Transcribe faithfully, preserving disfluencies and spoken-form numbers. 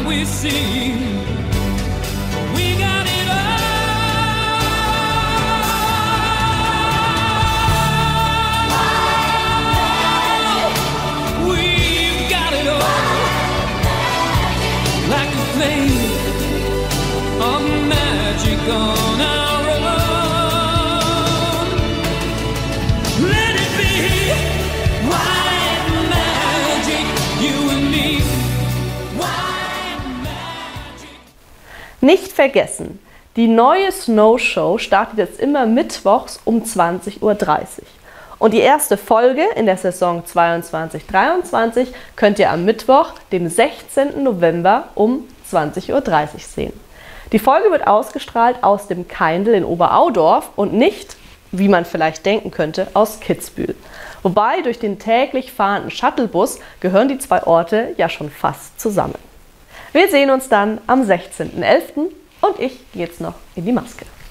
while we sing. We got it all. We've got it all. Like a flame of magic on our own. Let it be white magic, you and me. White magic. Nicht vergessen, die neue Snow Show startet jetzt immer mittwochs um zwanzig Uhr dreißig. Und die erste Folge in der Saison zweiundzwanzig dreiundzwanzig könnt ihr am Mittwoch, dem sechzehnten November um zwanzig Uhr dreißig sehen. Die Folge wird ausgestrahlt aus dem Kaindl in Oberaudorf und nicht, wie man vielleicht denken könnte, aus Kitzbühel. Wobei durch den täglich fahrenden Shuttlebus gehören die zwei Orte ja schon fast zusammen. Wir sehen uns dann am sechzehnten elften und ich gehe jetzt noch in die Maske.